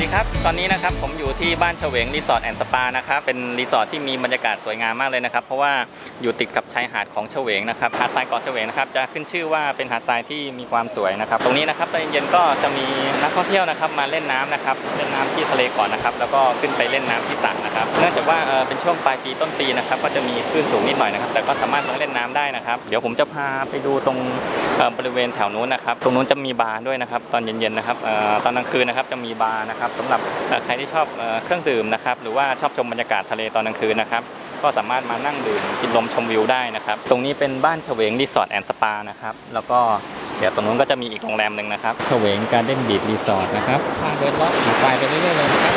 ดีครับตอนนี้นะครับผมอยู่ที่บ้านเฉวงรีสอร์ทแอนด์สปานะครับเป็นรีสอร์ทที่มีบรรยากาศสวยงามมากเลยนะครับเพราะว่าอยู่ติดกับชายหาดของเฉวงนะครับหาดทรายเกาะเฉวงนะครับจะขึ้นชื่อว่าเป็นหาดทรายที่มีความสวยนะครับตรงนี้นะครับตอนเย็นก็จะมีนักท่องเที่ยวนะครับมาเล่นน้ำนะครับเล่นน้ำที่ทะเลก่อนนะครับแล้วก็ขึ้นไปเล่นน้ำที่สระนะครับเนื่องจากว่าเป็นช่วงปลายปีต้นปีนะครับก็จะมีคลื่นสูงนิดหน่อยนะครับแต่ก็สามารถลงเล่นน้ำได้นะครับเดี๋ยวผมจะพาไปดูตรงบริเวณแถวนู้นนะครับตรงนู้นจะมีบาร์ด้วยนะครับตอนเย็นๆนะครับตอนกลางคืนนะครับจะมีบาร์นะครับสำหรับใครที่ชอบเครื่องดื่มนะครับหรือว่าชอบชมบรรยากาศทะเลตอนกลางคืนนะครับก็สามารถมานั่งดื่มกินลมชมวิวได้นะครับตรงนี้เป็นบ้านเฉวงรีสอร์ทแอนด์สปานะครับแล้วก็เดี๋ยวตรงนู้นก็จะมีอีกโรงแรมหนึ่งนะครับเฉวงการ์เด้นบีชรีสอร์ทนะครับพาเดินเลาะหาดทรายไปเรื่อยๆเลยนะครับ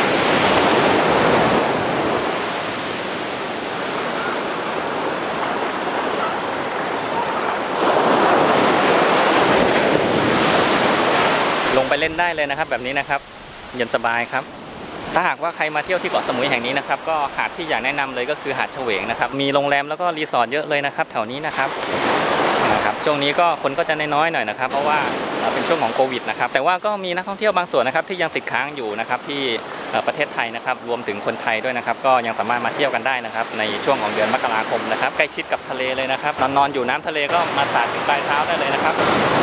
ลงไปเล่นได้เลยนะครับแบบนี้นะครับเย็นสบายครับถ้าหากว่าใครมาเที่ยวที่เกาะสมุยแห่งนี้นะครับก็หาดที่อยากแนะนำเลยก็คือหาดเฉวงนะครับมีโรงแรมแล้วก็รีสอร์ทเยอะเลยนะครับแถวนี้นะครับช่วงนี้ก็คนก็จะน้อยๆหน่อยนะครับเพราะว่าเป็นช่วงของโควิดนะครับแต่ว่าก็มีนักท่องเที่ยวบางส่วนนะครับที่ยังติดค้างอยู่นะครับที่ประเทศไทยนะครับรวมถึงคนไทยด้วยนะครับก็ยังสามารถมาเที่ยวกันได้นะครับในช่วงของเดือนมกราคมนะครับใกล้ชิดกับทะเลเลยนะครับนอนอยู่น้ำทะเลก็มาสาดถึงปลายเท้าได้เลยนะครับ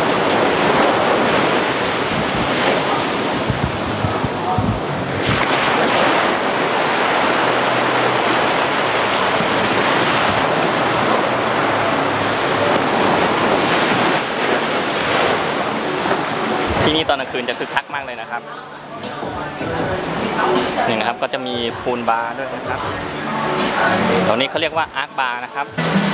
ที่นี่ตอนกลางคืนจะคึกคักมากเลยนะครับนี่นะครับก็จะมีพูลบาร์ด้วยนะครับตรงนี้เขาเรียกว่าอาร์คบาร์นะครับ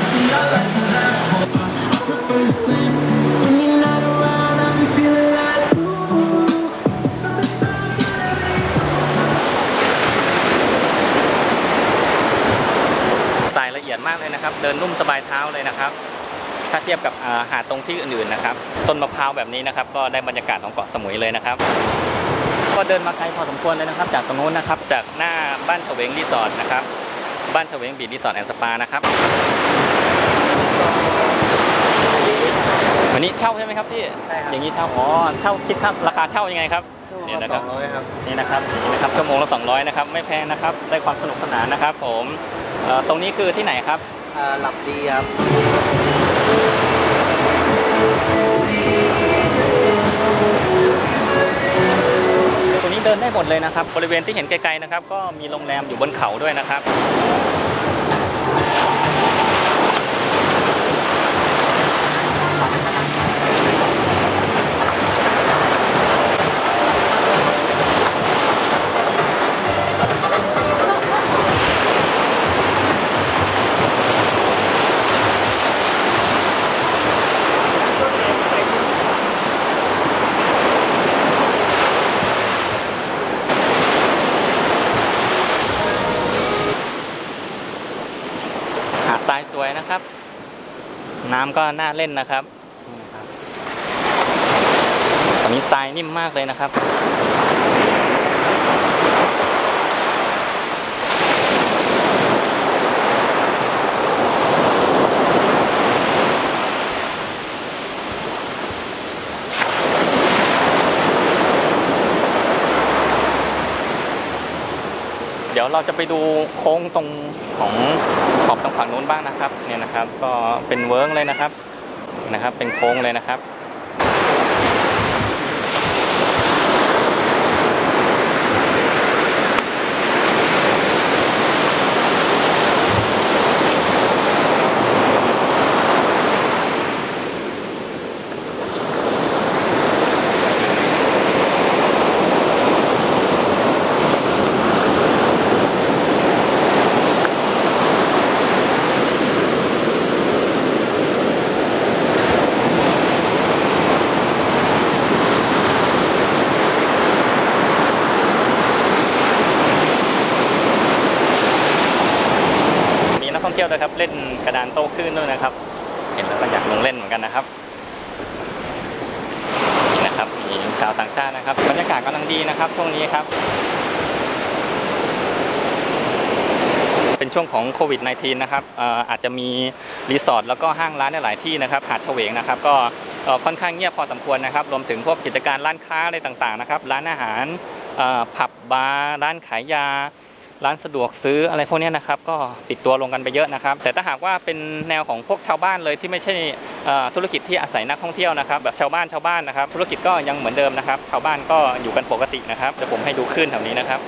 ทรายละเอียดมากเลยนะครับเดินนุ่มสบายเท้าเลยนะครับถ้าเทียบกับหาดตรงที่อื่นๆนะครับต้นมะพร้าวแบบนี้นะครับก็ได้บรรยากาศของเกาะสมุยเลยนะครับก็เดินมาไกลพอสมควรเลยนะครับจากตรงนู้นนะครับจากหน้าบ้านเฉวงรีสอร์ทนะครับบ้านเฉวงบีชรีสอร์ทแอนด์สปานะครับวันนี้เช่าใช่ไหมครับพี่ใช่ครับอย่างนี้เช่าเช่าคิดครับราคาเช่ายังไงครับนี่นะครับนี่นะครับชั่วโมงละ200นะครับไม่แพงนะครับได้ความสนุกสนานนะครับผมตรงนี้คือที่ไหนครับหลับดีครับตรงนี้เดินได้หมดเลยนะครับบริเวณที่เห็นไกลๆนะครับก็มีโรงแรมอยู่บนเขาด้วยนะครับทรายสวยนะครับน้ำก็น่าเล่นนะครับตอนนี้ทรายนิ่มมากเลยนะครับเดี๋ยวเราจะไปดูโค้งตรงของขอบตรงฝั่งนู้นบ้างนะครับเนี่ยนะครับก็เป็นเวิร์กเลยนะครับเป็นโค้งเลยนะครับเที่ยวนะครับเล่นกระดานโต้คลื่นด้วยนะครับเห็นแล้วก็อยากลงเล่นเหมือนกันนะครับนี่นะครับมีชาวต่างชาตินะครับบรรยากาศกำลังดีนะครับช่วงนี้ครับเป็นช่วงของโควิด -19 นะครับอาจจะมีรีสอร์ทแล้วก็ห้างร้านในหลายที่นะครับหาดเฉวงนะครับก็ค่อนข้างเงียบพอสมควรนะครับรวมถึงพวกกิจการร้านค้าอะไรต่างๆนะครับร้านอาหารผับบาร์ร้านขายยาร้านสะดวกซื้ออะไรพวกนี้นะครับก็ปิดตัวลงกันไปเยอะนะครับแต่ถ้าหากว่าเป็นแนวของพวกชาวบ้านเลยที่ไม่ใช่ธุรกิจที่อาศัยนักท่องเที่ยวนะครับแบบชาวบ้านนะครับธุรกิจก็ยังเหมือนเดิมนะครับชาวบ้านก็อยู่กันปกตินะครับเดี๋ยวผมให้ดูคลื่นแถวนี้นะครับ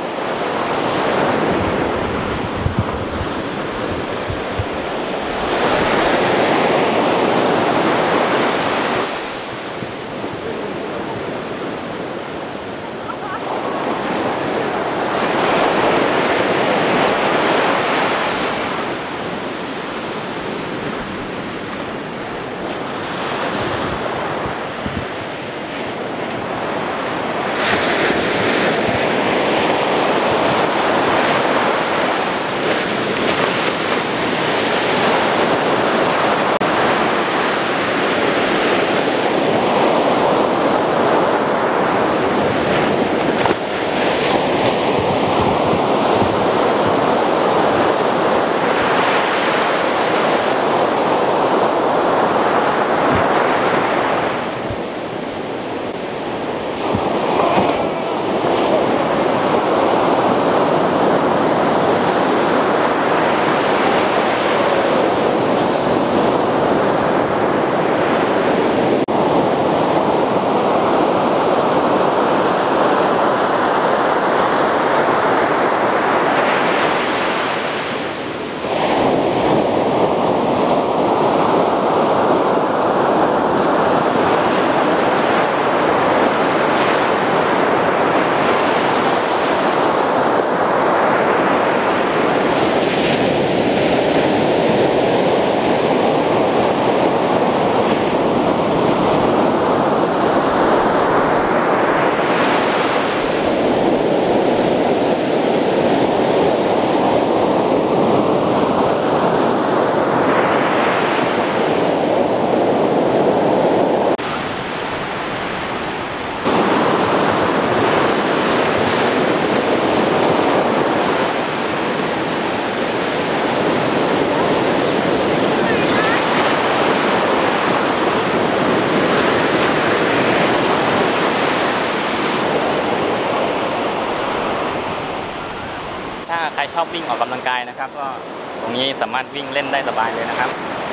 ถ้าใครชอบวิ่งออกกำลังกายนะครับก็ตรงนี้สามารถวิ่งเล่นได้สบายเลยนะครับ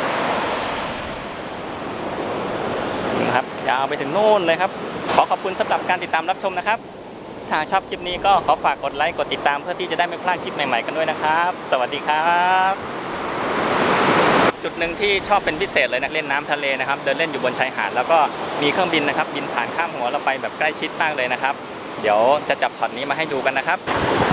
ยาวไปถึงโน่นเลยครับขอขอบคุณสำหรับการติดตามรับชมนะครับถ้าชอบคลิปนี้ก็ขอฝากกดไลค์กดติดตามเพื่อที่จะได้ไม่พลาดคลิปใหม่ๆกันด้วยนะครับสวัสดีครับจุดหนึ่งที่ชอบเป็นพิเศษเลยนะเล่นน้ำทะเลนะครับเดินเล่นอยู่บนชายหาดแล้วก็มีเครื่องบินนะครับบินผ่านข้ามหัวเราไปแบบใกล้ชิดมากเลยนะครับเดี๋ยวจะจับช็อตนี้มาให้ดูกันนะครับ